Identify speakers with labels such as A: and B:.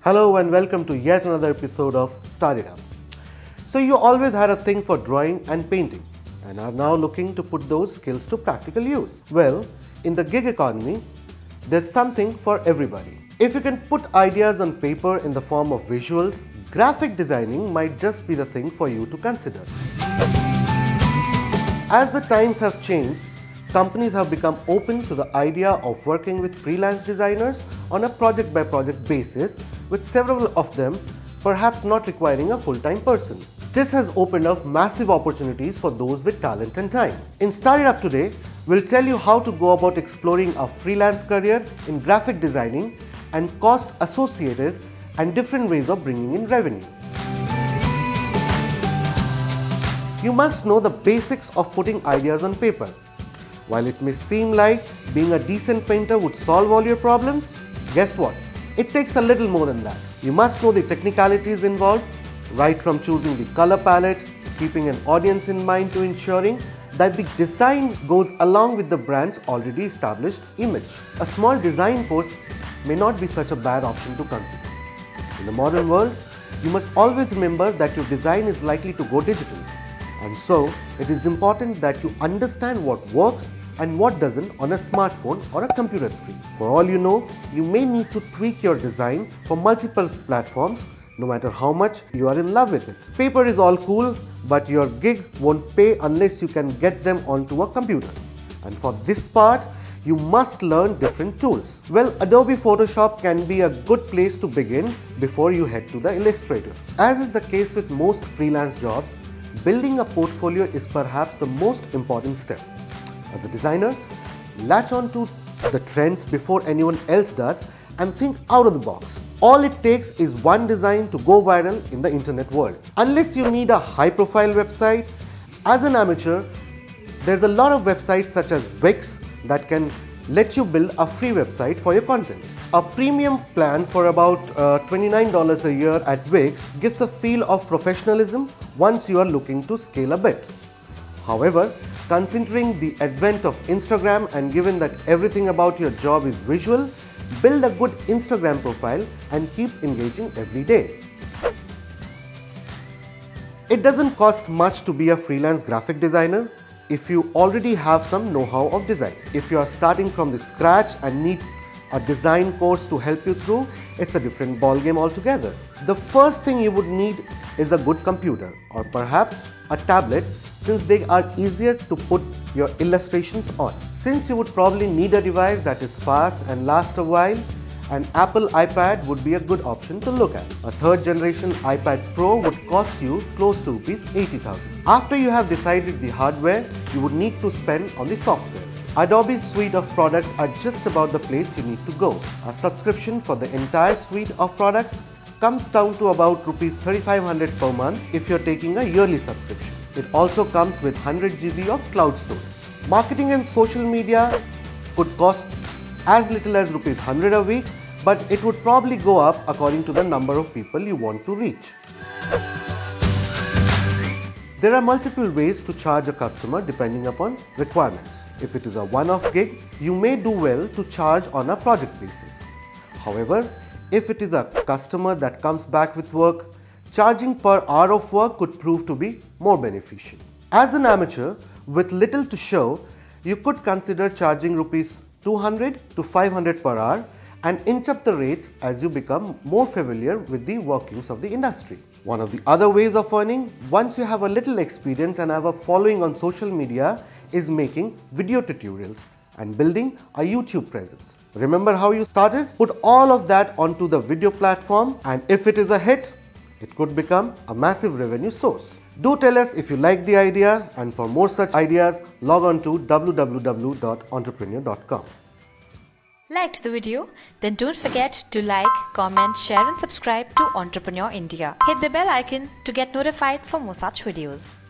A: Hello and welcome to yet another episode of Start Up. So you always had a thing for drawing and painting and are now looking to put those skills to practical use. Well, in the gig economy, there's something for everybody. If you can put ideas on paper in the form of visuals, graphic designing might just be the thing for you to consider. As the times have changed, companies have become open to the idea of working with freelance designers on a project-by-project basis, with several of them perhaps not requiring a full-time person. This has opened up massive opportunities for those with talent and time. In Start It Up today, we'll tell you how to go about exploring a freelance career in graphic designing and cost associated and different ways of bringing in revenue. You must know the basics of putting ideas on paper. While it may seem like being a decent painter would solve all your problems, guess what? It takes a little more than that. You must know the technicalities involved, right from choosing the color palette, keeping an audience in mind to ensuring that the design goes along with the brand's already established image. A small design course may not be such a bad option to consider. In the modern world, you must always remember that your design is likely to go digital. And so, it is important that you understand what works and what doesn't on a smartphone or a computer screen. For all you know, you may need to tweak your design for multiple platforms, no matter how much you are in love with it. Paper is all cool, but your gig won't pay unless you can get them onto a computer. And for this part, you must learn different tools. Well, Adobe Photoshop can be a good place to begin before you head to the Illustrator. As is the case with most freelance jobs, building a portfolio is perhaps the most important step. As a designer, latch on to the trends before anyone else does and think out of the box. All it takes is one design to go viral in the internet world. Unless you need a high-profile website, as an amateur, there's a lot of websites such as Wix that can let you build a free website for your content. A premium plan for about $29 a year at Wix gives a feel of professionalism once you are looking to scale a bit. However, considering the advent of Instagram and given that everything about your job is visual, build a good Instagram profile and keep engaging every day. It doesn't cost much to be a freelance graphic designer if you already have some know-how of design. If you are starting from the scratch and need a design course to help you through, it's a different ballgame altogether. The first thing you would need is a good computer or perhaps a tablet, since they are easier to put your illustrations on. Since you would probably need a device that is fast and lasts a while, an Apple iPad would be a good option to look at. A third generation iPad Pro would cost you close to ₹80,000. After you have decided the hardware, you would need to spend on the software. Adobe's suite of products are just about the place you need to go. A subscription for the entire suite of products comes down to about ₹3,500 per month if you're taking a yearly subscription. It also comes with 100 GB of cloud storage. Marketing and social media could cost as little as ₹100 a week, but it would probably go up according to the number of people you want to reach. There are multiple ways to charge a customer depending upon requirements. If it is a one-off gig, you may do well to charge on a project basis. However, if it is a customer that comes back with work, charging per hour of work could prove to be more beneficial. As an amateur with little to show, you could consider charging ₹200 to $500 per hour and inch up the rates as you become more familiar with the workings of the industry. One of the other ways of earning, once you have a little experience and have a following on social media, is making video tutorials and building a YouTube presence. Remember how you started? Put all of that onto the video platform, and if it is a hit, it could become a massive revenue source. Do tell us if you like the idea, and for more such ideas, log on to www.entrepreneur.com.
B: Liked the video? Then don't forget to like, comment, share and subscribe to Entrepreneur India. Hit the bell icon to get notified for more such videos.